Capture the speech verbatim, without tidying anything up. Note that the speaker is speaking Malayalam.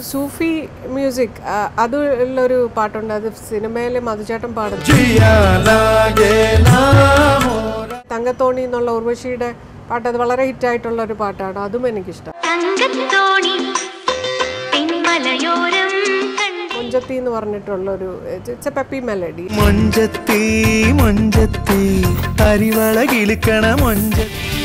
സൂഫി മ്യൂസിക് അതുള്ളൊരു പാട്ടുണ്ട്. അത് സിനിമയിൽ മധുചേട്ടൻ പാടുന്നു. തങ്കത്തോണി എന്നുള്ള ഉർവശിയുടെ പാട്ട്, അത് വളരെ ഹിറ്റായിട്ടുള്ള ഒരു പാട്ടാണ്. അതും എനിക്കിഷ്ടം. മൊഞ്ചത്തി എന്ന് പറഞ്ഞിട്ടുള്ളൊരു ഇറ്റ്സ് എ പെപ്പി മെലഡി. മൊഞ്ചത്തി മൊഞ്ചത്തി അരിവള കിളിക്കണ മൊഞ്ചത്തി